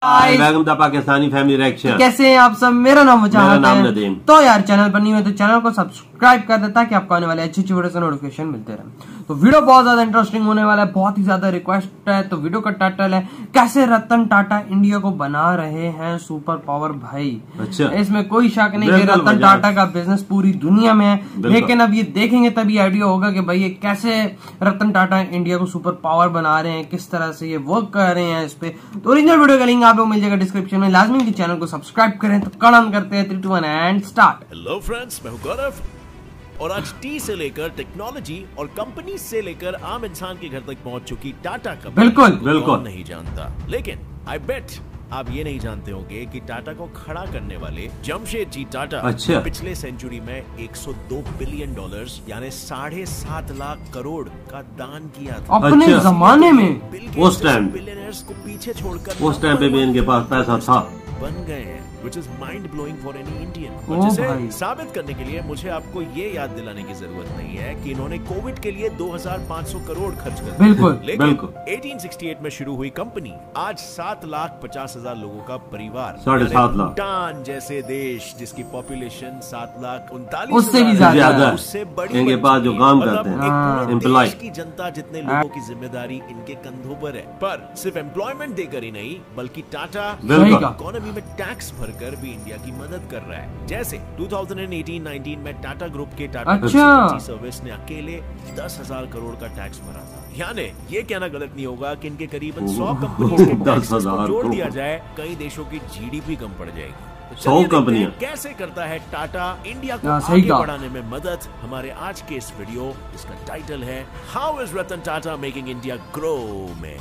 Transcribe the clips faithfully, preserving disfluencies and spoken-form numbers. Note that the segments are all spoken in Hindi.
Welcome the Pakistani family reaction. कैसे हैं आप सब? मेरा नाम मुजाहिद है। नदीम। तो यार चैनल पर नहीं हुए तो चैनल को सब्सक्राइब कर दे ताकि आपको आने वाले अच्छी अच्छी वीडियो से नोटिफिकेशन मिलते रहे। तो वीडियो बहुत ज्यादा इंटरेस्टिंग होने वाला है, बहुत ही ज्यादा रिक्वेस्ट है। तो वीडियो का टाइटल है कैसे रतन टाटा इंडिया को बना रहे हैं सुपर पावर भाई। अच्छा। इसमें कोई शक नहीं कि रतन टाटा का बिजनेस पूरी दुनिया में है, लेकिन अब ये देखेंगे तभी आइडिया होगा कि भाई ये कैसे रतन टाटा इंडिया को सुपर पावर बना रहे हैं, किस तरह से ये वर्क कर रहे हैं इस पे। तो ओरिजिनल वीडियो का लिंक आपको मिल जाएगा डिस्क्रिप्शन में। लाजमी चैनल को सब्सक्राइब करें। तो कड़न करते हैं three two one and start. Hello friends, मैं हूं गौरव और आज टी से लेकर टेक्नोलॉजी और कंपनी से लेकर आम इंसान के घर तक पहुंच चुकी टाटा कंपनी बिल्कुल बिल्कुल नहीं जानता, लेकिन आई बेट आप ये नहीं जानते होंगे कि टाटा को खड़ा करने वाले जमशेदजी टाटा अच्छा। पिछले सेंचुरी में एक सौ दो बिलियन डॉलर्स यानी साढ़े सात लाख करोड़ का दान किया था अपने अच्छा। जमाने में। उस टाइम बिलियनर्स को पीछे छोड़कर उस टाइम पे भी इनके पास पैसा था, बन गए हैं, which is mind blowing for any Indian। ओ और जिसे भाई। साबित करने के लिए मुझे आपको ये याद दिलाने की जरूरत नहीं है कि इन्होंने कोविड के लिए दो हज़ार पाँच सौ करोड़ खर्च कर दिए। बिल्कुल लेकिन बिल्कुल। अठारह सौ अड़सठ में शुरू हुई कंपनी आज सात लाख पचास हजार लोगों का परिवार, साढ़े सात लाख। भूटान जैसे देश जिसकी पॉपुलेशन सात लाख उनतालीस उससे भी ज्यादा है। उससे बड़ी इनके बन पास जो चुकी काम है। करते मतलब हैं, एक पूरे एम्प्लॉय। देश की जनता जितने लोगों की जिम्मेदारी इनके कंधों पर है। पर सिर्फ एम्प्लॉयमेंट देकर ही नहीं बल्कि टाटा बिल्कुल। इकोनॉमी में टैक्स भरकर भी इंडिया की मदद कर रहा है। जैसे दो हज़ार अठारह उन्नीस में टाटा ग्रुप के टाटा अच्छा। सर्विस ने अकेले दस हजार करोड़ का टैक्स भरा था। यानी ये कहना गलत नहीं होगा कि इनके करीबन सौ कंपनी के टैक्स को जोड़ दिया जाए, कई देशों की जीडीपी कम पड़ जाएगी। तो सौ कंपनियां कैसे करता है टाटा इंडिया को सही आगे कहा। बढ़ाने में मदद, हमारे आज के इस वीडियो, इसका टाइटल है how is Ratan Tata making India grow में।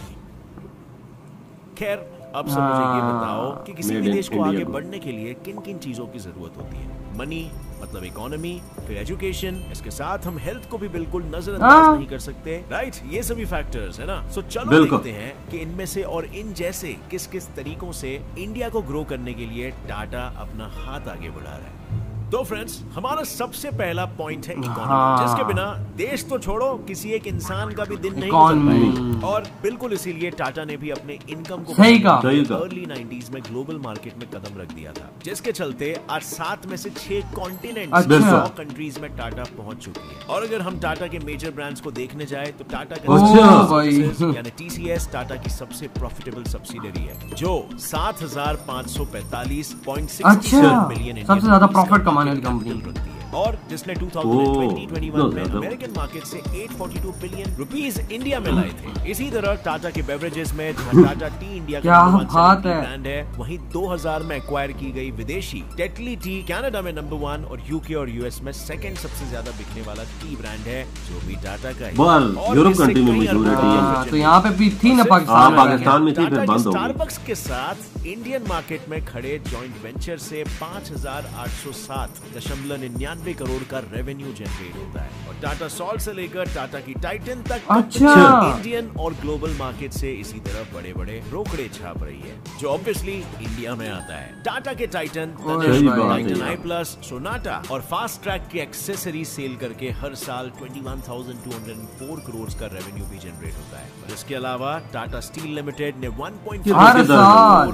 खैर अब सब मुझे ये बताओ कि किसी भी देश को आगे बढ़ने के लिए किन किन चीजों की जरूरत होती है। मनी मतलब इकोनॉमी, फिर एजुकेशन, इसके साथ हम हेल्थ को भी बिल्कुल नजरअंदाज नहीं कर सकते, राइट? ये सभी फैक्टर्स है ना। सो चलो देखते हैं कि इनमें से और इन जैसे किस किस तरीकों से इंडिया को ग्रो करने के लिए टाटा अपना हाथ आगे बढ़ा रहा है। तो फ्रेंड्स, हमारा सबसे पहला पॉइंट है इकोनॉमी, हाँ। जिसके बिना देश तो छोड़ो किसी एक इंसान का भी दिन नहीं इकोनॉमी। गुजर पाएगा। और बिल्कुल इसीलिए टाटा ने भी अपने इनकम को सही कहा। अर्ली नाइंटीज़ में ग्लोबल मार्केट में कदम रख दिया था, जिसके चलते आज सात में से छह कॉन्टिनेंट अच्छा। सौ कंट्रीज में टाटा पहुंच चुकी है। और अगर हम टाटा के मेजर ब्रांड्स को देखने जाए तो टाटा का अच्छा। भाई। यानी टीसीएस टाटा की सबसे प्रॉफिटेबल सब्सिडरी है, जो सात हजार पाँच सौ पैंतालीस पॉइंट सिक्स मिलियन सबसे ज्यादा प्रॉफिट कमाने वाली कंपनी रखती है। और जिसने दो हज़ार बीस इक्कीस में अमेरिकन मार्केट से आठ सौ बयालीस बिलियन रुपीस इंडिया में लाए थे। इसी तरह टाटा के बेवरेजेस में जहां टाटा टी इंडिया का नंबर वन ब्रांड है, वहीं दो हज़ार में एक्वायर की गई विदेशी टेटली टी कनाडा में नंबर वन और यूके और यूएस में सेकंड सबसे ज्यादा बिकने वाला टी ब्रांड है, जो भी टाटा का है। और यूरोप कंट्री में मौजूद है। तो यहाँ पे भी थी ना पाकिस्तान, पाकिस्तान में थी, फिर बंद हो गई। स्टारबक्स के साथ इंडियन मार्केट में खड़े जॉइंट वेंचर से पाँच हजार आठ सौ सात दशमलव निन्यानवे करोड़ का रेवेन्यू जनरेट होता है। और टाटा सॉल्ट से लेकर टाटा की टाइटन तक अच्छा। इंडियन और ग्लोबल मार्केट से इसी तरह बड़े बड़े रोकड़े छाप रही है, जो ऑब्वियसली इंडिया में आता है। टाटा के Titan, Titan I plus, Sonata और फास्ट ट्रैक की एक्सेसरीज सेल करके हर साल इक्कीस हज़ार दो सौ चार करोड़ का रेवेन्यू भी जनरेट होता है। और इसके अलावा टाटा स्टील लिमिटेड ने एक पॉइंट हर साल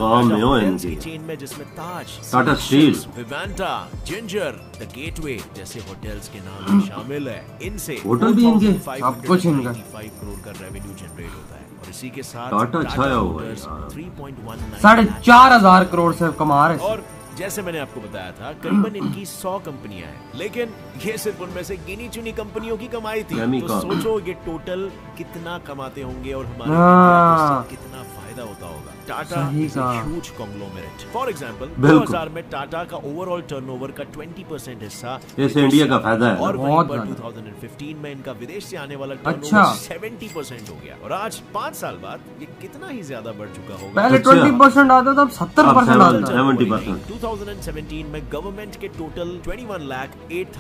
की चेन में, जिसमें Taj, Tata steel, Vivanta, Ginger, the gateway जैसे होटल्स के नाम भी शामिल है। इनसे होटल भी इनके, सब कुछ इनका। पाँच करोड़ का रेवेन्यू जनरेट होता है। और इसी के साथ टाटा छाया हुआ है तीन पॉइंट एक नौ साढ़े चार हजार करोड़ से कमा रहे। और जैसे मैंने आपको बताया था, करीबन इनकी सौ कंपनियां हैं, लेकिन ये सिर्फ उनमें से गिनी चुनी कंपनियों की कमाई थी। तो सोचो ये टोटल कितना कमाते होंगे और हमारे कितना फायदा होता होगा। Tata is a huge conglomerate. For example दो हज़ार में टाटा का ओवरऑल टर्नओवर का बीस परसेंट हिस्सा इससे इंडिया का फायदा है। और वहीं पर दो हज़ार पंद्रह में इनका विदेश से आने वाला टर्नओवर सत्तर परसेंट हो गया। और आज पाँच साल बाद ये कितना ही ज्यादा बढ़ चुका होगा। पहले बीस परसेंट आता था, अब सत्तर परसेंट आता है। सत्तर परसेंट। दो हज़ार सत्रह में गवर्नमेंट के टोटल इक्कीस लाख आठ हजार एक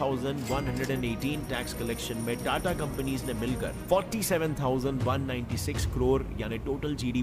सौ अठारह टैक्स कलेक्शन में टाटा कंपनीज ने मिलकर सैंतालीस हज़ार एक सौ छियानवे करोड़ यानी टोटल जीडीपी में दो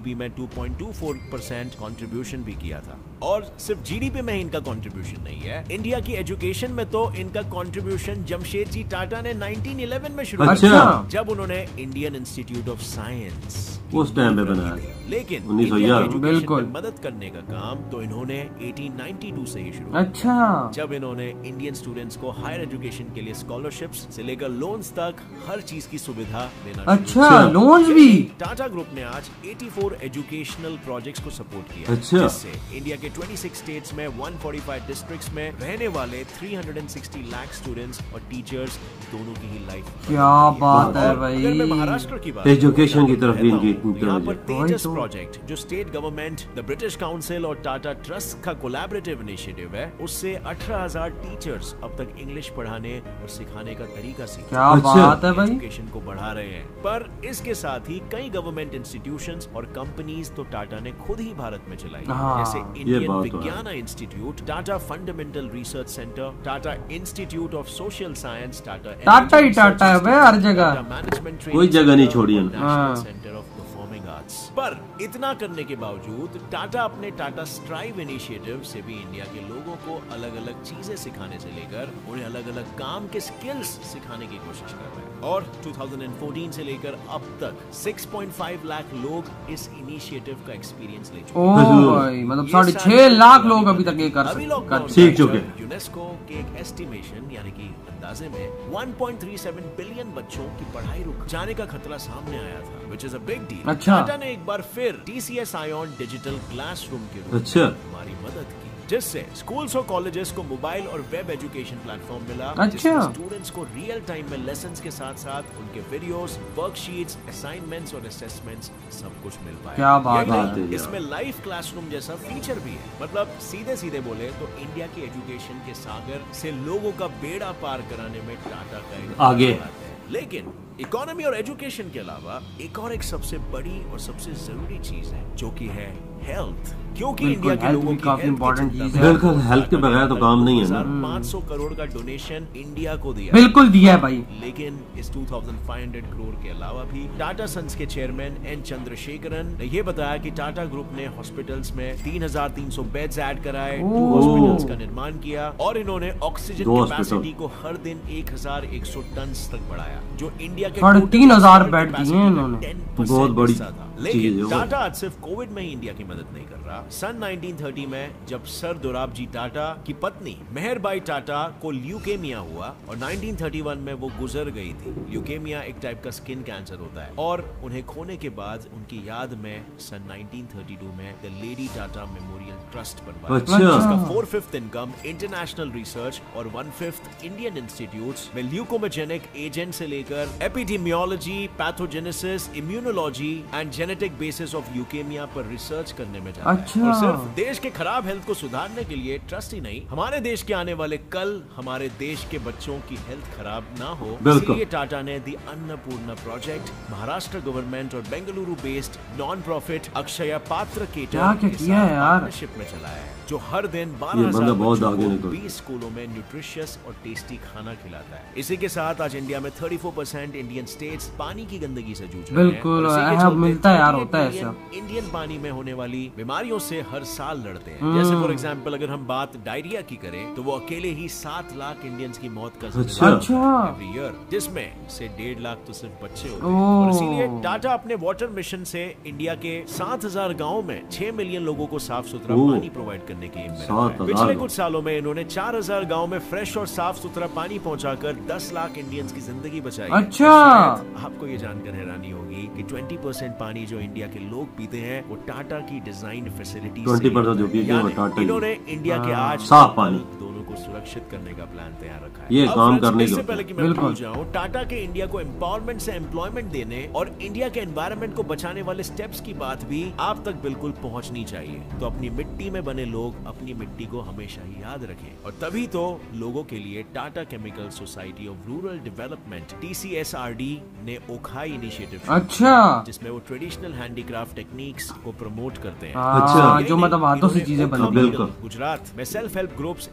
दो पॉइंट दो चार परसेंट कंट्रीब्यूशन भी किया था। और सिर्फ जीडीपी में इनका कंट्रीब्यूशन नहीं है, इंडिया की एजुकेशन में तो इनका कंट्रीब्यूशन जमशेदजी टाटा ने नाइनटीन इलेवन में शुरू अच्छा। किया, जब उन्होंने इंडियन इंस्टीट्यूट ऑफ साइंस उस टाइम पे बनाया। लेकिन उन्नीस सौ इंडिया ग्यारह। की बिल्कुल। एजुकेशन में मदद करने का काम तो इन्होंने अठारह सौ बानवे से ही शुरू किया, अच्छा। जब इन्होंने इंडियन स्टूडेंट्स को हायर एजुकेशन के लिए स्कॉलरशिप्स से लेकर लोन्स तक हर चीज की सुविधा देना शुरू अच्छा, अच्छा। लोन्स भी। टाटा ग्रुप ने आज चौरासी एजुकेशनल प्रोजेक्ट्स को सपोर्ट किया, अच्छा। जिससे इंडिया के छब्बीस स्टेट्स में एक सौ पैंतालीस डिस्ट्रिक्ट्स में रहने वाले तीन सौ साठ लाख स्टूडेंट्स और टीचर्स दोनों की ही लाइफ क्या बात है भाई। अगर मैं महाराष्ट्र की बात एजुकेशन की तरफ भी इनकी तो यहाँ पर तवज्जो। तेजस तो। प्रोजेक्ट जो state government, the British council और टाटा ट्रस्ट का कोलैबोरेटिव इनिशिएटिव है, उससे अठारह हज़ार टीचर्स अब तक इंग्लिश पढ़ाने और सिखाने का तरीका सीख क्या अच्छा। बात है भाई। एजुकेशन को बढ़ा रहे हैं। पर इसके साथ ही कई गवर्नमेंट इंस्टीट्यूशंस और कंपनीज तो टाटा ने खुद ही भारत में चलाई, हाँ, जैसे ये इंडियन बात तो है। विज्ञान institute, Tata fundamental research centre, Tata institute of social science, Tata Tata ही टाटा है भाई हर जगह। मैनेजमेंट कोई जगह नहीं छोड़ी है। हाँ। Centre of performing arts. पर इतना करने के बावजूद टाटा अपने टाटा स्ट्राइव इनिशिएटिव से भी इंडिया के लोगों को अलग अलग चीजें सिखाने से लेकर उन्हें अलग अलग काम के स्किल्स सिखाने की कोशिश कर रहे हैं। और दो हज़ार चौदह से लेकर अब तक छह पॉइंट पाँच लाख लोग इस इनिशिएटिव का एक्सपीरियंस ले चुके ओ हैं। भाई, मतलब साढ़े छह लाख लोग अभी तक ये कर अभी सकते लॉकडाउन कर- सीख चुके हैं। यूनेस्को के एक एस्टिमेशन यानी कि अंदाजे में एक पॉइंट तीन सात बिलियन बच्चों की पढ़ाई रुक जाने का खतरा सामने आया था, which is a big deal। अच्छा। टाटा ने एक बार फिर टीसीएस आयोन डिजिटल क्लासरूम के रूप में अच्छा। हमारी मदद की, जिससे स्कूल्स और कॉलेजेस को मोबाइल और वेब एजुकेशन प्लेटफॉर्म मिला, अच्छा। जिसमें स्टूडेंट्स को रियल टाइम में लेसन्स के साथ साथ उनके वीडियोस, वर्कशीट्स, असाइनमेंट्स और असेसमेंट्स सब कुछ मिल पाया। क्या बात यही है नहीं, यार। इसमें लाइव क्लासरूम जैसा फीचर भी है। मतलब सीधे सीधे बोले तो इंडिया की एजुकेशन के सागर से लोगों का बेड़ा पार कराने में टाटा का एक आगे। बड़ा हाथ है। लेकिन इकोनॉमी और एजुकेशन के अलावा एक और एक सबसे बड़ी और सबसे जरूरी चीज है, जो कि है हेल्थ। क्योंकि बिल्कुल, इंडिया के health लोगों भी की काफी health की important चिंता चीज में है। बिल्कुल, health के बगैर तो काम नहीं है ना। पाँच सौ करोड़ का डोनेशन इंडिया को दिया, बिल्कुल दिया है भाई। लेकिन इस दो हज़ार पाँच सौ करोड़ के अलावा भी टाटा सन्स के चेयरमैन एन चंद्रशेखरन ने यह बताया कि टाटा ग्रुप ने हॉस्पिटल्स में तीन हज़ार तीन सौ बेड्स ऐड कराए, दो ओह। हॉस्पिटल्स का निर्माण किया और इन्होंने ऑक्सीजन दो कैपेसिटी हॉस्पिटल। को हर दिन एक हज़ार एक सौ टन तक बढ़ाया, जो इंडिया के साढ़े total तीन हजार capacity बेड दिए हैं इन्होंने। टेन परसेंट बहुत बड़ी हिस्सा था। चीज है लेकिन वो। टाटा आज सिर्फ कोविड में ही इंडिया की मदद नहीं कर रहा। सन उन्नीस सौ तीस में जब सर दोराबजी टाटा की पत्नी मेहरबाई टाटा को ल्यूकेमिया हुआ और उन्नीस सौ इकतीस में वो गुजर गई थी। ल्यूकेमिया एक टाइप का स्किन कैंसर होता है और उन्हें खोने के बाद उनकी याद में सन उन्नीस सौ बत्तीस में the lady Tata memorial trust बनवाया, अच्छा। जिसका four fifth income international research और वन फिफ्थ इंडियन इंस्टीट्यूट्स में ल्यूकोमोजेनिक एजेंट से लेकर epidemiology, pathogenesis, immunology and genetic basis of leukaemia पर रिसर्च करने में जाता अच्छा। है। और सिर्फ देश के खराब हेल्थ को सुधारने के लिए ट्रस्ट ही नहीं, हमारे देश के आने वाले कल हमारे देश के बच्चों की हेल्थ खराब ना हो, बिल्कुल। इसलिए टाटा ने the Annapurna project Maharashtra government और Bengaluru based non profit Akshaya Patra क्या केटर क्या के किया है साथ यार? पार्टनरशिप में चलाया है, जो हर दिन ये बारह बंदा हजार बहुत बच्चों आगे को निकल- बीस स्कूलों में न्यूट्रिशियस और टेस्टी खाना खिलाता है। इसी के साथ आज इंडिया में चौंतीस परसेंट इंडियन स्टेट्स पानी की गंदगी से जूझ रहे हैं। बिल्कुल, और इसी के यहाँ चलते मिलता है यार, अड़तीस होता है मिलियन ऐसा। इंडियन पानी में होने वाली बीमारियों से हर साल लड़ते हैं। जैसे फॉर एग्जांपल अगर हम बात डायरिया की करें तो वो अकेले ही सात लाख इंडियंस की मौत का अच्छा। एवरी ईयर, जिसमें से डेढ़ लाख तो सिर्फ बच्चे होते हैं। ओह। और इसीलिए टाटा अपने वाटर मिशन से इंडिया के सात हजार गाँव में छह मिलियन लोगों को साफ सुथरा ओह। पानी प्रोवाइड करने की एम में सात रखा है। हजार पिछले लोग। कुछ सालों में इन्होंने चार हजार गाँव में फ्रेश और साफ सुथरा पानी पहुंचाकर दस लाख इंडियंस की जिंदगी बचाई है। अच्छा। और शायद आपको ये जानकर हैरानी होगी कि बीस परसेंट पानी जो इंडिया के लोग पीते हैं वो टाटा की डिजाइन फैसिलिटी बीस परसेंट जो पीते हैं वो टाटा की। इन्होंने इंडिया के आज साफ पानी। दोनों को सुरक्षित करने का प्लान तैयार रखा है। ये अब काम फ्रेंड्स, करने इससे के पहले कि मैं बिल्कुल। भूल जाऊं, टाटा के इंडिया को एम्पावरमेंट से एम्प्लॉयमेंट देने और इंडिया के एनवायरनमेंट को बचाने वाले स्टेप्स की बात भी आप तक बिल्कुल पहुंचनी चाहिए। तो अपनी मिट्टी में बने लोग अपनी मिट्टी को हमेशा ही याद रखें और तभी तो लोगों के लिए Tata chemical society of rural development T C S R D ने ओखाई इनिशिएटिव शुरू अच्छा। किया, जिसमें वो ट्रेडिशनल हैंडीक्राफ्ट टेक्निक्स को प्रमोट करते हैं। हाँ, अच्छा। जो मतलब हाथों से इन्होंने चीजें ओखा बनती बिल्कुल। गुजरात में self help groups S H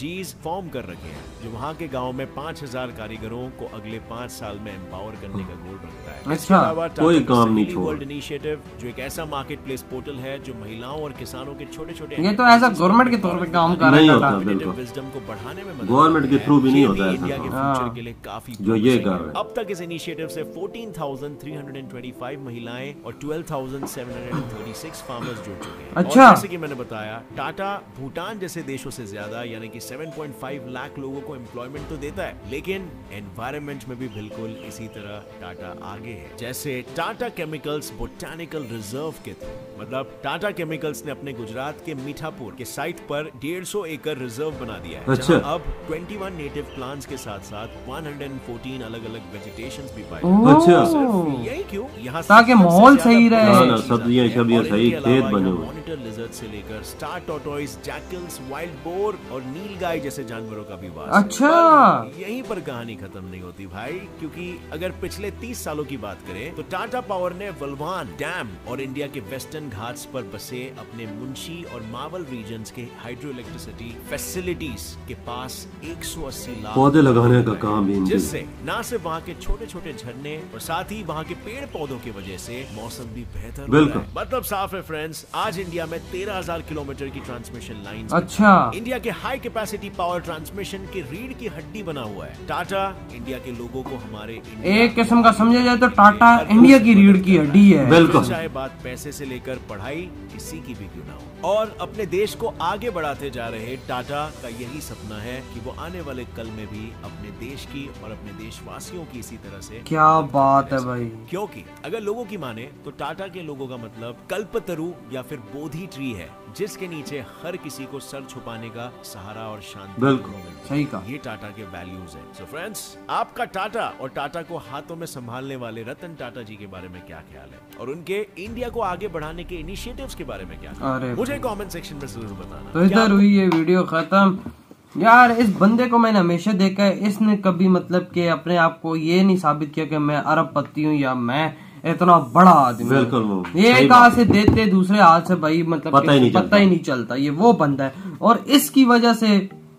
Gs form कर रखे हैं, जो वहाँ के गाँव में पाँच हजार कारीगरों को अगले पाँच साल में एम्पावर करने का गोल रखता है। अच्छा, कोई काम नहीं छोड़। वर्ल्ड इनिशिएटिव जो एक ऐसा मार्केट प्लेस पोर्टल है जो महिलाओं और किसानों के छोटे छोटे, ये तो ऐसा गवर्नमेंट के तौर पे काम कर नहीं रहा होता, बिल्कुल विजडम को बढ़ाने में गवर्नमेंट के थ्रू भी नहीं होता है इंडिया के फ्यूचर के लिए काफी जो ये कर रहे हैं। अब तक इस इनिशिएटिव से चौदह हज़ार तीन सौ पच्चीस महिलाएं और बारह हज़ार सात सौ छत्तीस फार्मर्स जुड़ चुके हैं। अच्छा। और जैसे कि मैंने बताया, टाटा भूटान जैसे देशों से ज्यादा यानी कि सात पॉइंट पाँच लाख लोगों को एम्प्लॉयमेंट तो देता है, लेकिन एनवायरनमेंट में भी बिल्कुल इसी तरह टाटा आगे है। जैसे टाटा केमिकल्स बोटानिकल रिजर्व के थ्रू, मतलब टाटा केमिकल्स ने अपने गुजरात के मीठापुर के साइट पर डेढ़ सौ एकड़ रिजर्व बना दिया है। अच्छा। जहां अब इक्कीस नेटिव प्लांट्स के साथ साथ एक सौ चौदह अलग अलग वेजिटेशंस भी पाए। अच्छा। सिर्फ यही क्यों, यहाँ ताकि माहौल सही रहे। हाँ ना, सब्जियां शब्जियां सही, खेत बने हुए। मॉनिटर लिजर्ड से लेकर star tortoise, jackals, wild boar और नीलगाय जैसे जानवरों का भी वास है। अच्छा। पर यहीं पर कहानी खत्म नहीं होती भाई, क्योंकि अगर पिछले तीस सालों की बात करें तो टाटा पावर ने वलवान डैम और इंडिया के वेस्टर्न घाट्स पर बसे अपने मुंशी और मावल रीजन्स के हाइड्रो इलेक्ट्रिसिटी फैसिलिटीज के पास एक सौ अस्सी लाख पौधे लगाने का काम भी इनकी। जिससे न सिर्फ वहाँ के छोटे छोटे झरने और साथ ही वहाँ के पेड़ पौधों की वजह से मौसम भी बेहतर हो रहा है। मतलब साफ है फ्रेंड्स, आज इंडिया में तेरह हजार किलोमीटर की ट्रांसमिशन लाइन, अच्छा, इंडिया के हाई कैपेसिटी पावर ट्रांसमिशन की रीढ़ की हड्डी बना हुआ है। टाटा इंडिया के लोगों को हमारे एक किस्म का समझा जाए तो टाटा इंडिया की रीढ़ की हड्डी है। बिल्कुल। चाहे बात पैसे से लेकर पढ़ाई किसी की भी क्यों ना हो, और अपने देश को आगे बढ़ाते जा रहे टाटा का यही सपना है कि वो आने वाले कल में भी अपने देश की और अपने देशवासियों की इसी तरह से। क्या बात है भाई। क्योंकि अगर लोगों की माने तो टाटा के लोगों का मतलब कल्पतरु या फिर बोधि ट्री है, जिसके नीचे हर किसी को सर छुपाने का सहारा और शांति। बिल्कुल सही कहा। ये टाटा के वैल्यूज हैं। सो फ्रेंड्स, आपका टाटा और टाटा को हाथों में संभालने वाले रतन टाटा जी के बारे में क्या ख्याल है, और उनके इंडिया को आगे बढ़ाने के इनिशिएटिव्स के बारे में क्या ख्याल है? मुझे कमेंट सेक्शन में जरूर बताना। तो इधर हुई ये वीडियो खत्म। यार इस बंदे को मैंने हमेशा देखा है, इसने कभी मतलब कि अपने आप को ये नहीं साबित किया कि मैं अरबपति हूँ या मैं इतना बड़ा आदमी। बिल्कुल, ये एक हाथ से देते दूसरे हाथ से भाई मतलब पता ही नहीं पता ही नहीं चलता। ये वो बंदा है, और इसकी वजह से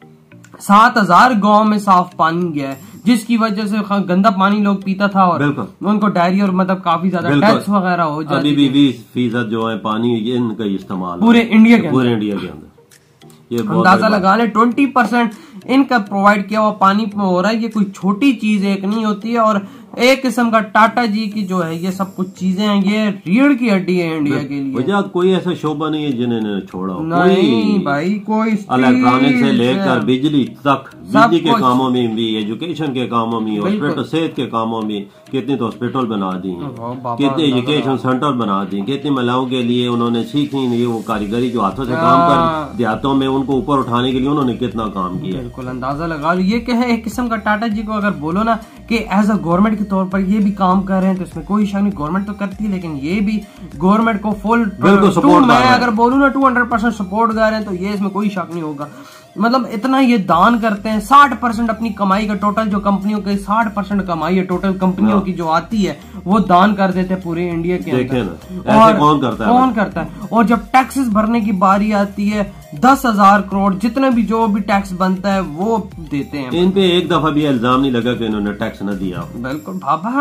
सात हजार गाँव में साफ पानी गया है, जिसकी वजह से गंदा पानी लोग पीता था और उनको डायरिया और मतलब काफी ज्यादा टैक्स वगैरह हो जाती। अभी भी बीस फीसद जो है पानी ये इनका इस्तेमाल पूरे इंडिया के पूरे इंडिया के अंदर। ये अंदाजा लगा ले ट्वेंटी परसेंट इनका प्रोवाइड किया हुआ पानी हो रहा है। ये कोई छोटी चीज एक नहीं होती है, और एक किस्म का टाटा जी की जो है ये सब कुछ चीजें हैं, ये रीढ़ की हड्डी है इंडिया के लिए। वजह कोई ऐसा शोभा नहीं है जिन्हें छोड़ा हो। नहीं भाई, कोई इलेक्ट्रॉनिक से लेकर बिजली तक, बिजली के कामों में भी, एजुकेशन के कामों में, हॉस्पिटल सेहत के कामों में कितने तो हॉस्पिटल बना दी, कितने एजुकेशन सेंटर बना दी, कितनी महिलाओं के लिए उन्होंने सीखी नहीं वो कारीगरी जो हाथों से काम कर देहातों में उनको ऊपर उठाने के लिए उन्होंने कितना काम किया। बिल्कुल अंदाजा लगा लो। ये क्या है, एक किस्म का टाटा जी को अगर बोलो ना कि एज अ गवर्नमेंट के तौर पर ये भी काम कर रहे हैं, तो इसमें कोई शक नहीं। गवर्नमेंट तो करती है, लेकिन ये भी गवर्नमेंट को फुल सपोर्ट, मैं अगर बोलूँ ना टू हंड्रेड परसेंट सपोर्ट कर रहे हैं, तो ये इसमें कोई शक नहीं होगा। मतलब इतना ये दान करते हैं, साठ परसेंट अपनी कमाई का, टोटल जो कंपनियों के साठ परसेंट कमाई है टोटल कंपनियों की जो आती है वो दान कर देते हैं पूरे इंडिया के अंदर। और कौन करता है कौन करता है और जब टैक्सेस भरने की बारी आती है, दस हजार करोड़ जितने भी जो भी टैक्स बनता है वो देते हैं। इन पे एक दफा भी इल्जाम नहीं लगा कि इन्होंने टैक्स न दिया। बिल्कुल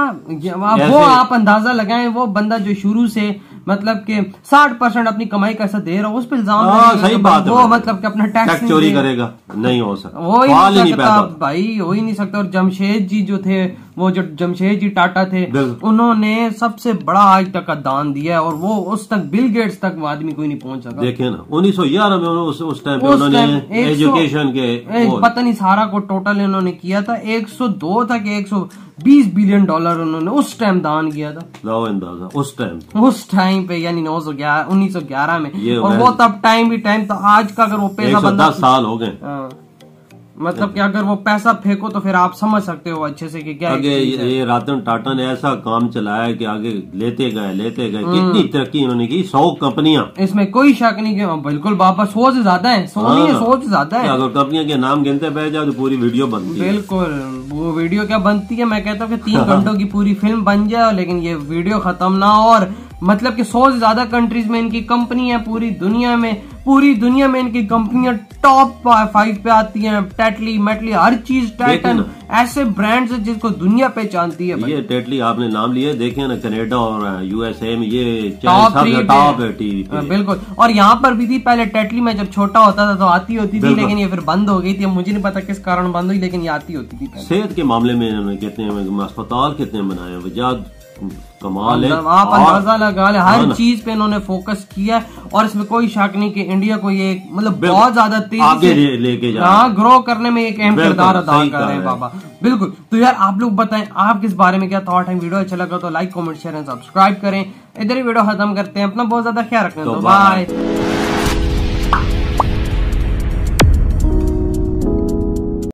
बाबा, वो आप अंदाजा लगाएं, वो बंदा जो शुरू से मतलब के साठ परसेंट अपनी कमाई कैसा दे रहा है, उस पर इल्जाम सही बात वो मतलब कि अपना टैक्स चोरी करेगा, नहीं हो सकता, वो ही नहीं सकता भाई, हो ही नहीं सकता। और जमशेद जी जो थे, वो जो जमशेद जी टाटा थे, उन्होंने सबसे बड़ा आज तक का दान दिया है, और वो उस तक बिल गेट्स तक वो आदमी कोई नहीं पहुंच सका। देखे ना उन्नीस सौ ग्यारह में उस, उस टाइम पे उन्होंने एजुकेशन के पता नहीं सारा को टोटल इन्होंने किया था एक सौ दो था कि एक सौ बीस बिलियन डॉलर उन्होंने उस टाइम दान किया था। लाओ अंदाजा उस टाइम उस टाइम पे, यानी नौ सौ ग्यारह उन्नीस सौ ग्यारह में, और वो तब टाइम भी टाइम था। आज का अगर वो पैसा बंदा दस साल हो गए, मतलब कि अगर वो पैसा फेंको तो फिर आप समझ सकते हो अच्छे से कि क्या आगे ये रतन टाटा ने ऐसा काम चलाया कि आगे लेते गए लेते गए कितनी तरक्की इन्होंने की, सौ कंपनियां, इसमें कोई शक नहीं कि बिल्कुल बाबा सोच ज्यादा है, सौ नहीं है, सोच ज्यादा है। अगर कंपनियों के नाम गिनते बैठ जाओ तो पूरी वीडियो बनती है। बिल्कुल वो वीडियो क्या बनती है, मैं कहता हूँ कि तीन घंटों की पूरी फिल्म बन जाए, लेकिन ये वीडियो खत्म ना हो। और मतलब कि सौ से ज्यादा कंट्रीज में इनकी कंपनी है, पूरी दुनिया में पूरी दुनिया में इनकी कंपनियां टॉप फाइव पे आती हैं। टेटली मेटली हर चीज, टाइटन, ऐसे ब्रांड्स हैं जिसको दुनिया पहचानती है। ये टेटली आपने नाम लिया, देखे ना कनाडा और यूएसए में ये टॉप थ्री टॉप है टीवी पे। बिल्कुल। और यहाँ पर भी थी पहले टेटली में, जब छोटा होता था तो आती होती थी, लेकिन ये फिर बंद हो गई थी। मुझे नहीं पता किस कारण बंद हुई, लेकिन ये आती होती थी। सेहत के मामले में इन्होंने कितने अस्पताल कितने बनाए, वजह कमाल है। आप अंदाजा लगा ले, हर चीज पे इन्होंने फोकस किया है। और इसमें कोई शक नहीं कि इंडिया को ये मतलब बहुत ज्यादा तेजी से लेके जा हाँ ग्रो करने में एक अहम किरदार अदा कर रहे हैं बाबा। बिल्कुल। तो यार आप लोग बताएं आप किस बारे में क्या थॉट है। वीडियो अच्छा लगा तो like comment share and subscribe करें। इधर ही वीडियो खत्म करते हैं। अपना बहुत ज्यादा ख्याल रखना, तो बाय।